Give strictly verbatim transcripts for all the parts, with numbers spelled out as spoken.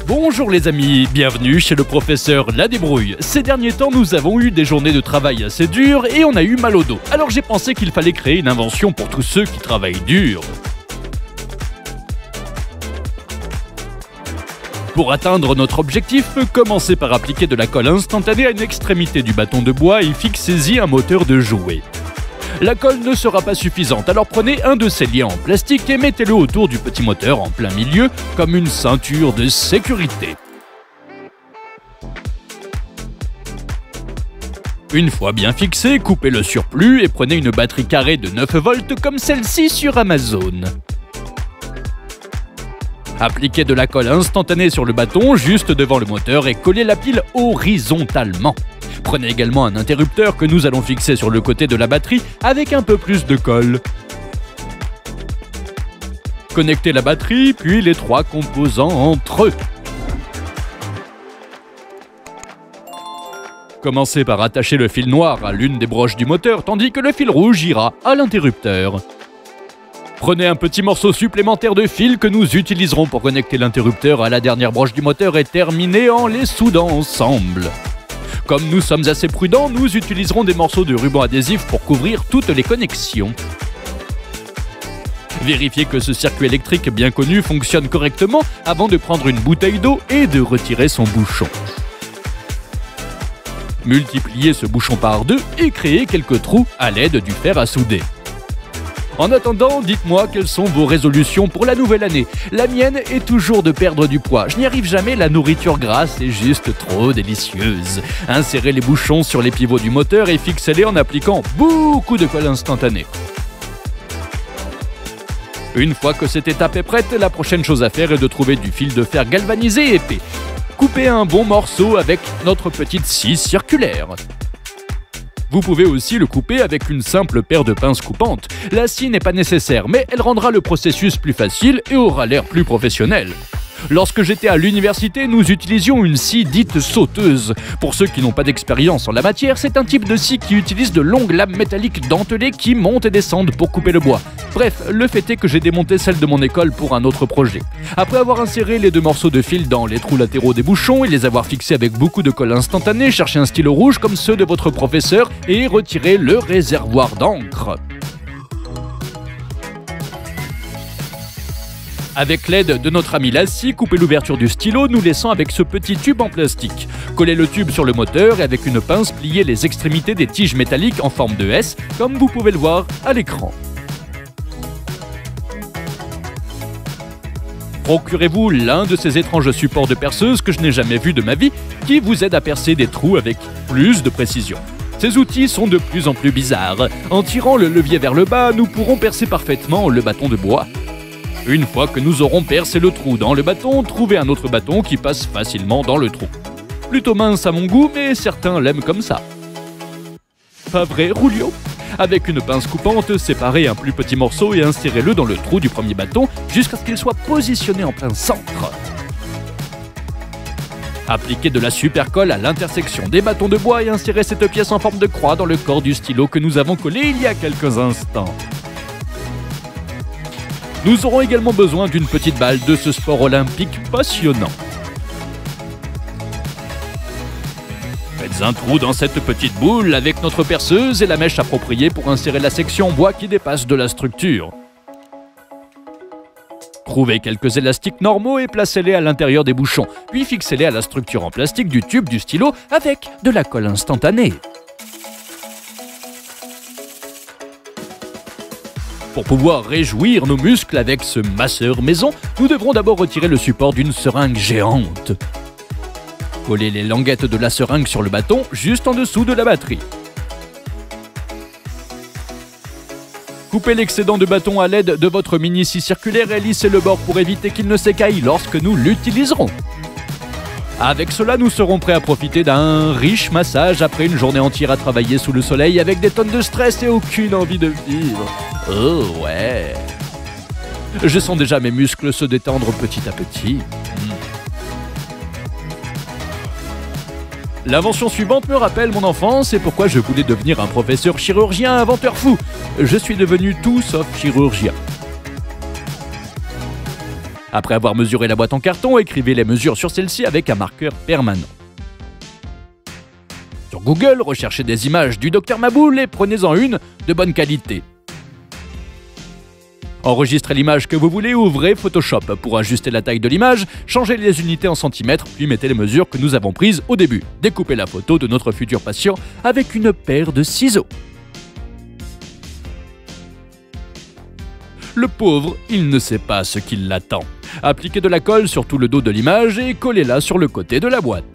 Bonjour les amis, bienvenue chez le professeur La Débrouille. Ces derniers temps, nous avons eu des journées de travail assez dures et on a eu mal au dos. Alors j'ai pensé qu'il fallait créer une invention pour tous ceux qui travaillent dur. Pour atteindre notre objectif, commencez par appliquer de la colle instantanée à une extrémité du bâton de bois et fixez-y un moteur de jouet. La colle ne sera pas suffisante, alors prenez un de ces liens en plastique et mettez-le autour du petit moteur en plein milieu, comme une ceinture de sécurité. Une fois bien fixé, coupez le surplus et prenez une batterie carrée de neuf volts comme celle-ci sur Amazon. Appliquez de la colle instantanée sur le bâton juste devant le moteur et collez la pile horizontalement. Prenez également un interrupteur que nous allons fixer sur le côté de la batterie avec un peu plus de colle. Connectez la batterie, puis les trois composants entre eux. Commencez par attacher le fil noir à l'une des broches du moteur, tandis que le fil rouge ira à l'interrupteur. Prenez un petit morceau supplémentaire de fil que nous utiliserons pour connecter l'interrupteur à la dernière broche du moteur et terminer en les soudant ensemble. Comme nous sommes assez prudents, nous utiliserons des morceaux de ruban adhésif pour couvrir toutes les connexions. Vérifiez que ce circuit électrique bien connu fonctionne correctement avant de prendre une bouteille d'eau et de retirer son bouchon. Multipliez ce bouchon par deux et créez quelques trous à l'aide du fer à souder. En attendant, dites-moi quelles sont vos résolutions pour la nouvelle année. La mienne est toujours de perdre du poids. Je n'y arrive jamais, la nourriture grasse est juste trop délicieuse. Insérez les bouchons sur les pivots du moteur et fixez-les en appliquant beaucoup de colle instantanée. Une fois que cette étape est prête, la prochaine chose à faire est de trouver du fil de fer galvanisé épais. Coupez un bon morceau avec notre petite scie circulaire. Vous pouvez aussi le couper avec une simple paire de pinces coupantes. La scie n'est pas nécessaire, mais elle rendra le processus plus facile et aura l'air plus professionnel. Lorsque j'étais à l'université, nous utilisions une scie dite sauteuse. Pour ceux qui n'ont pas d'expérience en la matière, c'est un type de scie qui utilise de longues lames métalliques dentelées qui montent et descendent pour couper le bois. Bref, le fait est que j'ai démonté celle de mon école pour un autre projet. Après avoir inséré les deux morceaux de fil dans les trous latéraux des bouchons et les avoir fixés avec beaucoup de colle instantanée, cherchez un stylo rouge comme ceux de votre professeur et retirez le réservoir d'encre. Avec l'aide de notre ami la scie, coupez l'ouverture du stylo, nous laissant avec ce petit tube en plastique. Collez le tube sur le moteur et avec une pince, pliez les extrémités des tiges métalliques en forme de S, comme vous pouvez le voir à l'écran. Procurez-vous l'un de ces étranges supports de perceuse que je n'ai jamais vu de ma vie, qui vous aide à percer des trous avec plus de précision. Ces outils sont de plus en plus bizarres. En tirant le levier vers le bas, nous pourrons percer parfaitement le bâton de bois. Une fois que nous aurons percé le trou dans le bâton, trouvez un autre bâton qui passe facilement dans le trou. Plutôt mince à mon goût, mais certains l'aiment comme ça. Pas vrai, Rulio? Avec une pince coupante, séparez un plus petit morceau et insérez-le dans le trou du premier bâton jusqu'à ce qu'il soit positionné en plein centre. Appliquez de la super colle à l'intersection des bâtons de bois et insérez cette pièce en forme de croix dans le corps du stylo que nous avons collé il y a quelques instants. Nous aurons également besoin d'une petite balle de ce sport olympique passionnant. Faites un trou dans cette petite boule avec notre perceuse et la mèche appropriée pour insérer la section en bois qui dépasse de la structure. Trouvez quelques élastiques normaux et placez-les à l'intérieur des bouchons, puis fixez-les à la structure en plastique du tube du stylo avec de la colle instantanée. Pour pouvoir réjouir nos muscles avec ce masseur maison, nous devrons d'abord retirer le support d'une seringue géante. Collez les languettes de la seringue sur le bâton, juste en dessous de la batterie. Coupez l'excédent de bâton à l'aide de votre mini-scie circulaire et lissez le bord pour éviter qu'il ne s'écaille lorsque nous l'utiliserons. Avec cela, nous serons prêts à profiter d'un riche massage après une journée entière à travailler sous le soleil avec des tonnes de stress et aucune envie de vivre. Oh ouais! Je sens déjà mes muscles se détendre petit à petit. L'invention suivante me rappelle mon enfance et pourquoi je voulais devenir un professeur chirurgien inventeur fou. Je suis devenu tout sauf chirurgien. Après avoir mesuré la boîte en carton, écrivez les mesures sur celle-ci avec un marqueur permanent. Sur Google, recherchez des images du docteur Maboul et prenez-en une de bonne qualité. Enregistrez l'image que vous voulez, ouvrez Photoshop pour ajuster la taille de l'image, changez les unités en centimètres, puis mettez les mesures que nous avons prises au début. Découpez la photo de notre futur patient avec une paire de ciseaux. Le pauvre, il ne sait pas ce qui l'attend. Appliquez de la colle sur tout le dos de l'image et collez-la sur le côté de la boîte.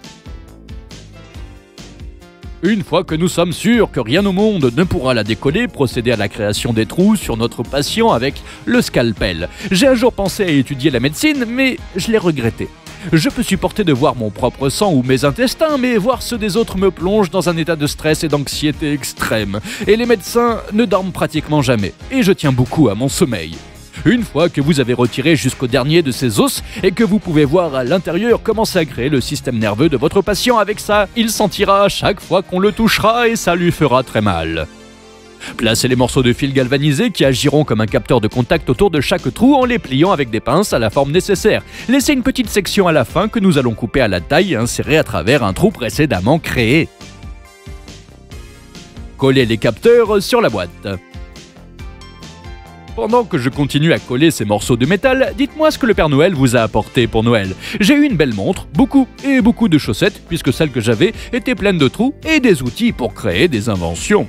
Une fois que nous sommes sûrs que rien au monde ne pourra la décoller, procédez à la création des trous sur notre patient avec le scalpel. J'ai un jour pensé à étudier la médecine, mais je l'ai regretté. Je peux supporter de voir mon propre sang ou mes intestins, mais voir ceux des autres me plonge dans un état de stress et d'anxiété extrême. Et les médecins ne dorment pratiquement jamais, et je tiens beaucoup à mon sommeil. Une fois que vous avez retiré jusqu'au dernier de ses os et que vous pouvez voir à l'intérieur, commencez à créer le système nerveux de votre patient. Avec ça, il sentira à chaque fois qu'on le touchera et ça lui fera très mal. Placez les morceaux de fil galvanisés qui agiront comme un capteur de contact autour de chaque trou en les pliant avec des pinces à la forme nécessaire. Laissez une petite section à la fin que nous allons couper à la taille et insérer à travers un trou précédemment créé. Collez les capteurs sur la boîte. Pendant que je continue à coller ces morceaux de métal, dites-moi ce que le Père Noël vous a apporté pour Noël. J'ai eu une belle montre, beaucoup et beaucoup de chaussettes, puisque celles que j'avais étaient pleines de trous, et des outils pour créer des inventions.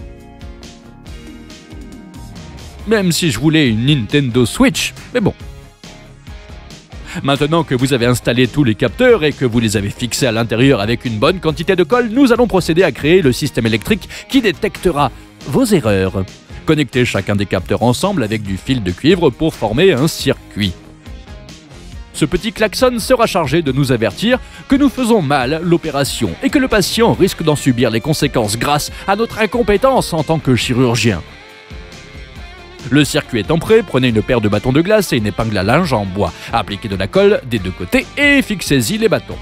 Même si je voulais une Nintendo Switch, mais bon. Maintenant que vous avez installé tous les capteurs et que vous les avez fixés à l'intérieur avec une bonne quantité de colle, nous allons procéder à créer le système électrique qui détectera vos erreurs. Connectez chacun des capteurs ensemble avec du fil de cuivre pour former un circuit. Ce petit klaxon sera chargé de nous avertir que nous faisons mal l'opération et que le patient risque d'en subir les conséquences grâce à notre incompétence en tant que chirurgien. Le circuit étant prêt, prenez une paire de bâtons de glace et une épingle à linge en bois. Appliquez de la colle des deux côtés et fixez-y les bâtons.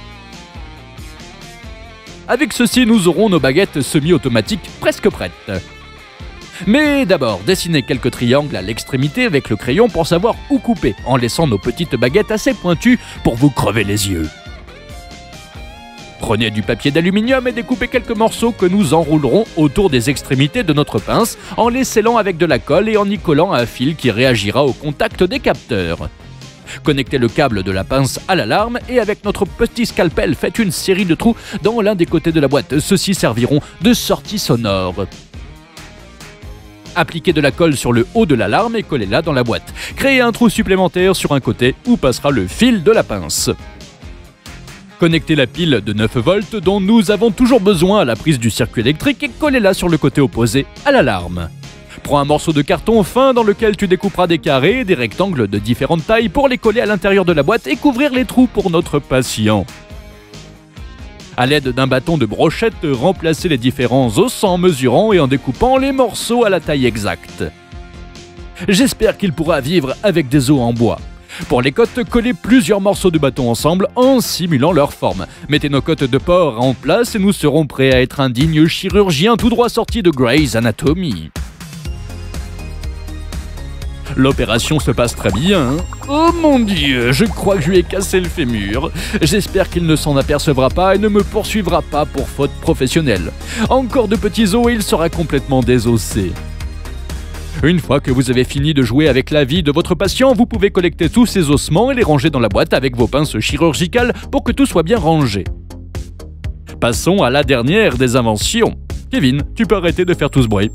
Avec ceci, nous aurons nos baguettes semi-automatiques presque prêtes. Mais d'abord, dessinez quelques triangles à l'extrémité avec le crayon pour savoir où couper, en laissant nos petites baguettes assez pointues pour vous crever les yeux. Prenez du papier d'aluminium et découpez quelques morceaux que nous enroulerons autour des extrémités de notre pince en les scellant avec de la colle et en y collant un fil qui réagira au contact des capteurs. Connectez le câble de la pince à l'alarme et avec notre petit scalpel, faites une série de trous dans l'un des côtés de la boîte. Ceux-ci serviront de sortie sonore. Appliquez de la colle sur le haut de l'alarme et collez-la dans la boîte. Créez un trou supplémentaire sur un côté où passera le fil de la pince. Connectez la pile de neuf volts dont nous avons toujours besoin à la prise du circuit électrique et collez-la sur le côté opposé à l'alarme. Prends un morceau de carton fin dans lequel tu découperas des carrés et des rectangles de différentes tailles pour les coller à l'intérieur de la boîte et couvrir les trous pour notre patient. À l'aide d'un bâton de brochette, remplacez les différents os en mesurant et en découpant les morceaux à la taille exacte. J'espère qu'il pourra vivre avec des os en bois. Pour les côtes, collez plusieurs morceaux de bâton ensemble en simulant leur forme. Mettez nos côtes de porc en place et nous serons prêts à être un digne chirurgien tout droit sorti de Grey's Anatomy. L'opération se passe très bien. Hein? Oh mon Dieu, je crois que je lui ai cassé le fémur. J'espère qu'il ne s'en apercevra pas et ne me poursuivra pas pour faute professionnelle. Encore de petits os et il sera complètement désossé. Une fois que vous avez fini de jouer avec la vie de votre patient, vous pouvez collecter tous ces ossements et les ranger dans la boîte avec vos pinces chirurgicales pour que tout soit bien rangé. Passons à la dernière des inventions. Kevin, tu peux arrêter de faire tout ce bruit.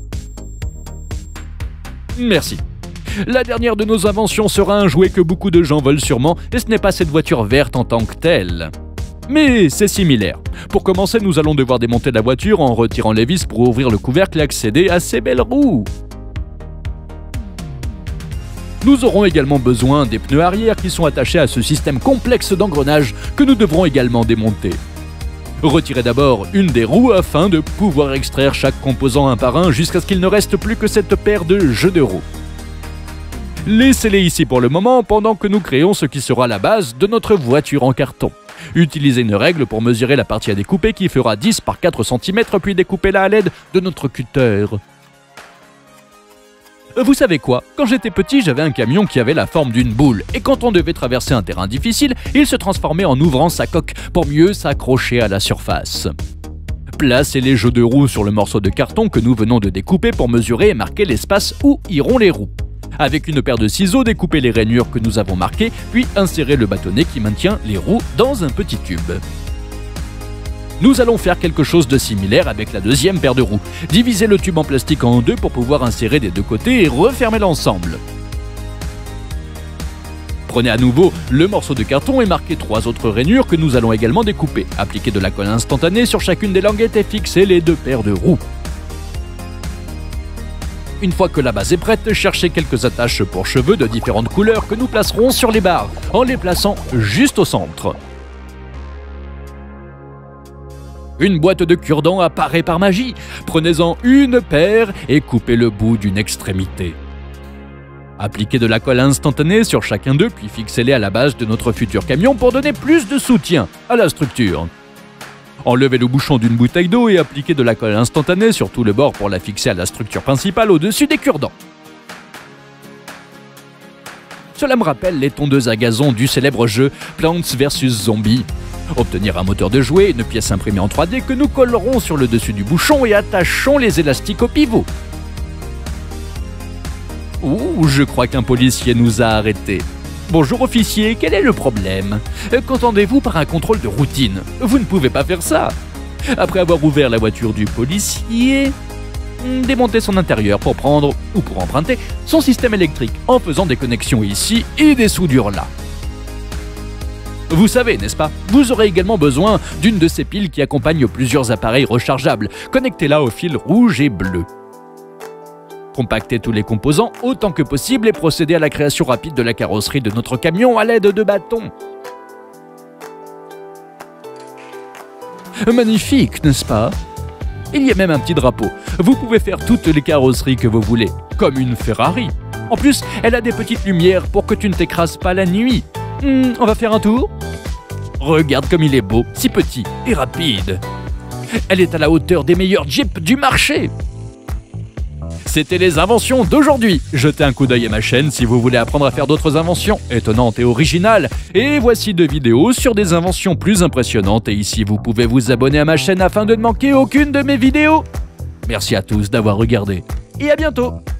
Merci. La dernière de nos inventions sera un jouet que beaucoup de gens veulent sûrement, et ce n'est pas cette voiture verte en tant que telle. Mais c'est similaire. Pour commencer, nous allons devoir démonter la voiture en retirant les vis pour ouvrir le couvercle et accéder à ces belles roues. Nous aurons également besoin des pneus arrière qui sont attachés à ce système complexe d'engrenages que nous devrons également démonter. Retirez d'abord une des roues afin de pouvoir extraire chaque composant un par un jusqu'à ce qu'il ne reste plus que cette paire de jeux de roues. Laissez-les ici pour le moment pendant que nous créons ce qui sera la base de notre voiture en carton. Utilisez une règle pour mesurer la partie à découper qui fera dix par quatre centimètres puis découpez-la à l'aide de notre cutter. Vous savez quoi? Quand j'étais petit, j'avais un camion qui avait la forme d'une boule, et quand on devait traverser un terrain difficile, il se transformait en ouvrant sa coque pour mieux s'accrocher à la surface. Placez les jeux de roues sur le morceau de carton que nous venons de découper pour mesurer et marquer l'espace où iront les roues. Avec une paire de ciseaux, découpez les rainures que nous avons marquées, puis insérez le bâtonnet qui maintient les roues dans un petit tube. Nous allons faire quelque chose de similaire avec la deuxième paire de roues. Divisez le tube en plastique en deux pour pouvoir insérer des deux côtés et refermer l'ensemble. Prenez à nouveau le morceau de carton et marquez trois autres rainures que nous allons également découper. Appliquez de la colle instantanée sur chacune des languettes et fixez les deux paires de roues. Une fois que la base est prête, cherchez quelques attaches pour cheveux de différentes couleurs que nous placerons sur les barres, en les plaçant juste au centre. Une boîte de cure-dents apparaît par magie. Prenez-en une paire et coupez le bout d'une extrémité. Appliquez de la colle instantanée sur chacun d'eux, puis fixez-les à la base de notre futur camion pour donner plus de soutien à la structure. Enlevez le bouchon d'une bouteille d'eau et appliquez de la colle instantanée sur tout le bord pour la fixer à la structure principale au-dessus des cure-dents. Cela me rappelle les tondeuses à gazon du célèbre jeu Plants versus Zombies. Obtenir un moteur de jouet et une pièce imprimée en trois D que nous collerons sur le dessus du bouchon et attachons les élastiques au pivot. Ouh, je crois qu'un policier nous a arrêtés. Bonjour officier, quel est le problème? Qu'entendez-vous par un contrôle de routine? Vous ne pouvez pas faire ça. Après avoir ouvert la voiture du policier, démontez son intérieur pour prendre, ou pour emprunter, son système électrique en faisant des connexions ici et des soudures là. Vous savez, n'est-ce pas? Vous aurez également besoin d'une de ces piles qui accompagnent plusieurs appareils rechargeables. Connectez-la au fil rouge et bleu. Compactez tous les composants autant que possible et procédez à la création rapide de la carrosserie de notre camion à l'aide de bâtons. Magnifique, n'est-ce pas? Il y a même un petit drapeau. Vous pouvez faire toutes les carrosseries que vous voulez, comme une Ferrari. En plus, elle a des petites lumières pour que tu ne t'écrases pas la nuit. Hmm, on va faire un tour? Regarde comme il est beau, si petit et rapide. Elle est à la hauteur des meilleurs Jeeps du marché. C'était les inventions d'aujourd'hui. Jetez un coup d'œil à ma chaîne si vous voulez apprendre à faire d'autres inventions étonnantes et originales. Et voici deux vidéos sur des inventions plus impressionnantes. Et ici, vous pouvez vous abonner à ma chaîne afin de ne manquer aucune de mes vidéos. Merci à tous d'avoir regardé et à bientôt.